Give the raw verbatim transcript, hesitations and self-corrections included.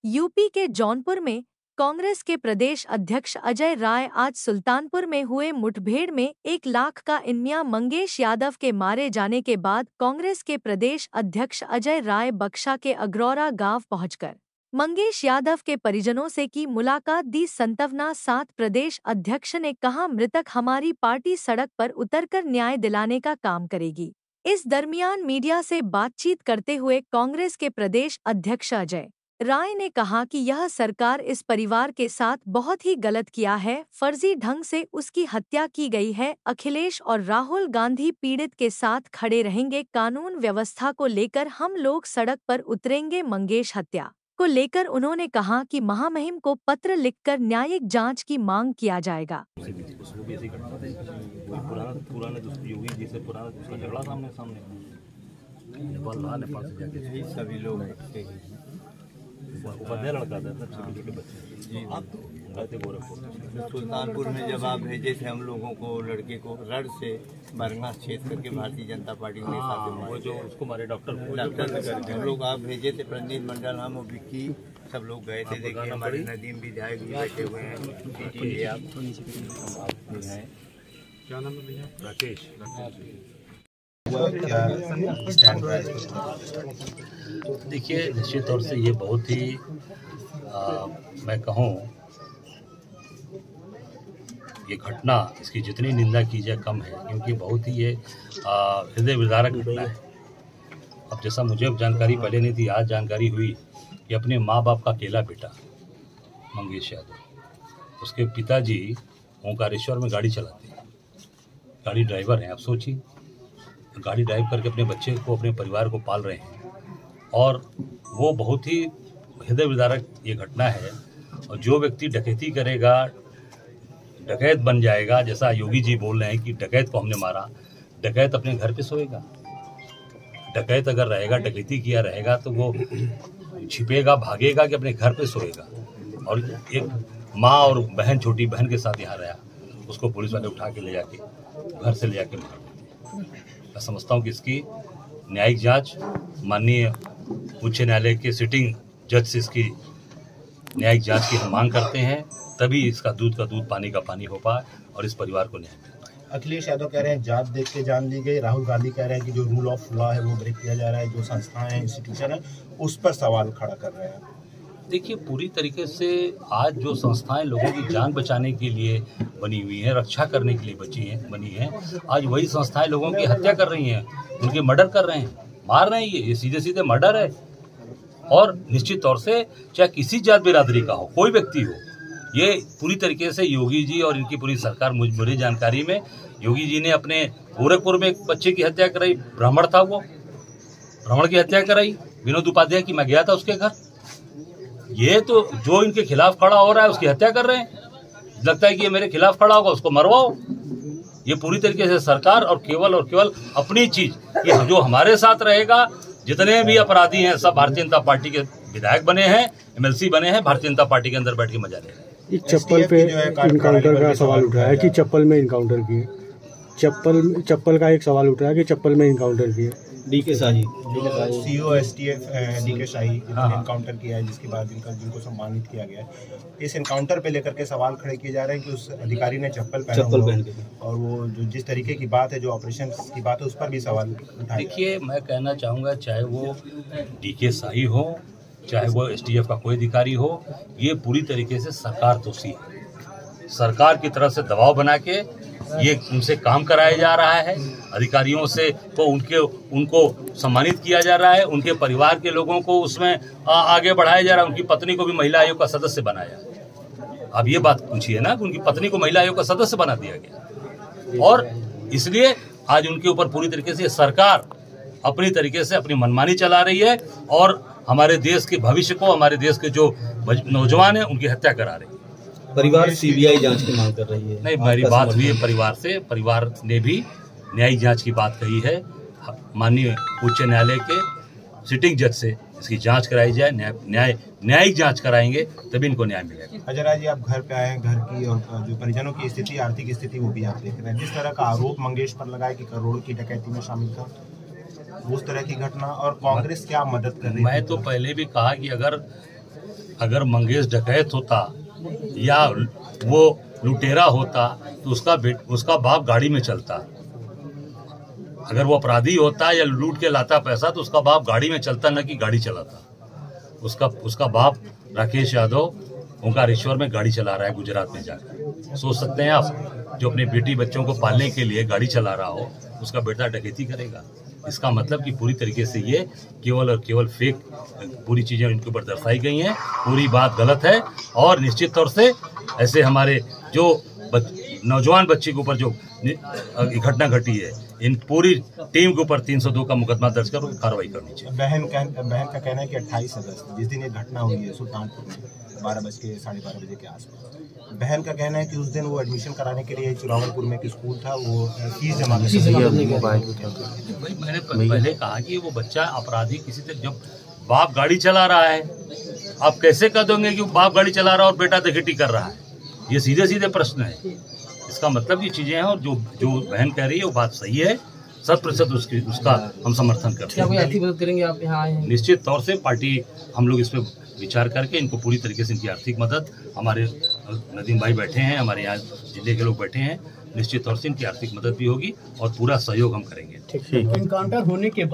UP के जौनपुर में कांग्रेस के प्रदेश अध्यक्ष अजय राय आज सुल्तानपुर में हुए मुठभेड़ में एक लाख का इनाम मंगेश यादव के मारे जाने के बाद कांग्रेस के प्रदेश अध्यक्ष अजय राय बक्सा के अग्रौरा गांव पहुंचकर मंगेश यादव के परिजनों से की मुलाकात दी। संतवना साथ प्रदेश अध्यक्ष ने कहा, मृतक हमारी पार्टी सड़क पर उतरकर न्याय दिलाने का काम करेगी। इस दरमियान मीडिया से बातचीत करते हुए कांग्रेस के प्रदेश अध्यक्ष अजय राय ने कहा कि यह सरकार इस परिवार के साथ बहुत ही गलत किया है, फर्जी ढंग से उसकी हत्या की गई है। अखिलेश और राहुल गांधी पीड़ित के साथ खड़े रहेंगे, कानून व्यवस्था को लेकर हम लोग सड़क पर उतरेंगे। मंगेश हत्या को लेकर उन्होंने कहा कि महामहिम को पत्र लिखकर न्यायिक जांच की मांग किया जाएगा। सभी लोग लड़का था सुल्तानपुर में जब आप भेजे थे हम लोगों को, लड़के को रड से बरना छेद करके भारतीय जनता पार्टी के साथ वो जो उसको मारे डॉक्टर डॉक्टर करके हम लोग आप भेजे थे। प्रदीप मंडल, हम विक्की सब लोग गए थे। देखिए हमारे नदीम विधायक भी बैठे हुए हैं। आप क्या नाम है भैया? राकेश। देखिए, निश्चित तौर से ये बहुत ही आ, मैं कहूँ ये घटना, इसकी जितनी निंदा की जाए कम है, क्योंकि बहुत ही ये हृदय विदारक घटना है। अब जैसा मुझे जानकारी पहले नहीं थी, आज जानकारी हुई कि अपने माँ बाप का अकेला बेटा मंगेश यादव, उसके पिताजी ओंकारेश्वर में गाड़ी चलाते हैं, गाड़ी ड्राइवर हैं। आप सोचिए, गाड़ी ड्राइव करके अपने बच्चे को, अपने परिवार को पाल रहे हैं, और वो बहुत ही हृदय विदारक ये घटना है। और जो व्यक्ति डकैती करेगा, डकैत बन जाएगा, जैसा योगी जी बोल रहे हैं कि डकैत को हमने मारा, डकैत अपने घर पे सोएगा। डकैत अगर रहेगा, डकैती किया रहेगा, तो वो छिपेगा, भागेगा कि अपने घर पे सोएगा। और एक माँ और बहन, छोटी बहन के साथ यहाँ रहा, उसको पुलिस वाले उठा के ले जाके घर से ले जाके मार देते। मैं समझता हूँ कि इसकी न्यायिक जांच माननीय उच्च न्यायालय के सिटिंग जज से इसकी न्यायिक जांच की हम मांग करते हैं, तभी इसका दूध का दूध, पानी का पानी हो पाए और इस परिवार को न्याय मिल पाए। अखिलेश यादव कह रहे हैं जात देख के जान ली गई, राहुल गांधी कह रहे हैं कि जो रूल ऑफ लॉ है वो ब्रेक किया जा रहा है, जो संस्थाएं हैं, इंस्टीट्यूशन है, उस पर सवाल खड़ा कर रहे हैं। देखिए, पूरी तरीके से आज जो संस्थाएं लोगों की जान बचाने के लिए बनी हुई हैं, रक्षा करने के लिए बची हैं बनी हैं, आज वही संस्थाएं लोगों की हत्या कर रही हैं, उनके मर्डर कर रहे हैं, मार रहे हैं। ये ये सीधे सीधे मर्डर है। और निश्चित तौर से चाहे किसी जात बिरादरी का हो, कोई व्यक्ति हो, ये पूरी तरीके से योगी जी और इनकी पूरी सरकार, मुझे जानकारी में योगी जी ने अपने गोरखपुर में एक बच्चे की हत्या कराई, ब्राह्मण था वो, ब्राह्मण की हत्या कराई, विनोद उपाध्याय की। मैं गया था उसके घर। ये तो जो इनके खिलाफ खड़ा हो रहा है उसकी हत्या कर रहे हैं। लगता है कि ये मेरे खिलाफ खड़ा होगा, उसको मरवाओ। ये पूरी तरीके से सरकार और केवल और केवल अपनी चीज, कि जो हमारे साथ रहेगा, जितने भी अपराधी हैं सब भारतीय जनता पार्टी के विधायक बने हैं, एमएलसी बने हैं, भारतीय जनता पार्टी के अंदर बैठ के मजा ले रहे हैं। एक चप्पल पे इनकाउंटर का सवाल उठ रहा है कि चप्पल में इनकाउंटर किए, चप्पल चप्पल का एक सवाल उठ रहा है कि चप्पल में इनकाउंटर किए। डी के शाही, सीओ एसटीएफ डी के शाही इनकाउंटर किया है, जिसके बाद इनका जिनको सम्मानित किया गया है। इस इनकाउंटर पे लेकर के सवाल खड़े किए जा रहे हैं कि उस अधिकारी ने चप्पल पहना हुआ, और वो जो जिस तरीके की बात है, जो ऑपरेशन की बात है, उस पर भी सवाल उठाया। देखिए, मैं कहना चाहूँगा, चाहे वो डी के शाही हो, चाहे वो एसटीएफ का कोई अधिकारी हो, ये पूरी तरीके से सरकार दोषी है। सरकार की तरफ से दबाव बना के ये उनसे काम कराया जा रहा है, अधिकारियों से को उनके उनको सम्मानित किया जा रहा है, उनके परिवार के लोगों को उसमें आ, आगे बढ़ाया जा रहा है। उनकी पत्नी को भी महिला आयोग का सदस्य बनाया। अब ये बात पूछिए ना कि उनकी पत्नी को महिला आयोग का सदस्य बना दिया गया, और इसलिए आज उनके ऊपर पूरी तरीके से सरकार अपनी तरीके से अपनी मनमानी चला रही है, और हमारे देश के भविष्य को, हमारे देश के जो नौजवान हैं, उनकी हत्या करा रही है। परिवार सीबीआई जांच की मांग कर रही है। नहीं, मेरी बात हुई है परिवार से, परिवार ने भी न्यायिक जांच की बात कही है। माननीय उच्च न्यायालय के सिटिंग जज से इसकी जांच कराई जाए, न्याय न्यायिक जांच कराएंगे तभी इनको न्याय मिलेगा। अजय राय जी, आप घर पे आए हैं, घर की और जो परिजनों की स्थिति, आर्थिक स्थिति, वो भी आप देख रहे हैं। जिस तरह का आरोप मंगेश पर लगाया कि करोड़ों की डकैती में शामिल था, उस तरह की घटना, और कांग्रेस क्या मदद कर रही है? मैं तो पहले भी कहा कि अगर अगर मंगेश डकैत होता या वो लुटेरा होता तो उसका बेट उसका बाप गाड़ी में चलता। अगर वो अपराधी होता या लूट के लाता पैसा तो उसका बाप गाड़ी में चलता, न कि गाड़ी चलाता। उसका उसका बाप राकेश यादव ओंकारेश्वर में गाड़ी चला रहा है गुजरात में जाकर। सोच सकते हैं आप, जो अपने बेटी बच्चों को पालने के लिए गाड़ी चला रहा हो उसका बेटा डकैती करेगा। इसका मतलब कि पूरी तरीके से ये केवल और केवल फेक पूरी चीजें इनके ऊपर दर्शाई गई हैं। पूरी बात गलत है और निश्चित तौर से ऐसे हमारे जो बच, नौजवान बच्चे के ऊपर जो घटना घटी है, इन पूरी टीम के ऊपर तीन सौ दो का मुकदमा दर्ज कर कार्रवाई करनी चाहिए। बहन का बहन का कहना है कि अट्ठाईस अगस्त जिस दिन ये घटना हुई है सुल्तानपुर में बारह बज के साढ़े बारह बजे के आसपास, बहन का कहना है कि उस दिन वो एडमिशन कराने के लिए चुरावलपुर में एक स्कूल था, वो फीस जमा भाई मैंने पहले कहा कि वो बच्चा अपराधी किसी से, जब बाप गाड़ी चला रहा है आप कैसे कह दोगे कि बाप गाड़ी चला रहा है और बेटा डकैती कर रहा है? ये सीधे सीधे प्रश्न है। इसका मतलब ये चीजें हैं और जो जो बहन कह रही है वो बात सही है, शत प्रतिशत उसकी उसका हम समर्थन करते हैं। आर्थिक मदद करेंगे आप यहाँ आए हैं? निश्चित तौर से पार्टी हम लोग इस पर विचार करके इनको पूरी तरीके से इनकी आर्थिक मदद, हमारे नदीम भाई बैठे हैं, हमारे यहाँ जिले के लोग बैठे हैं, निश्चित तौर से इनकी आर्थिक मदद भी होगी और पूरा सहयोग हम करेंगे। एनकाउंटर होने के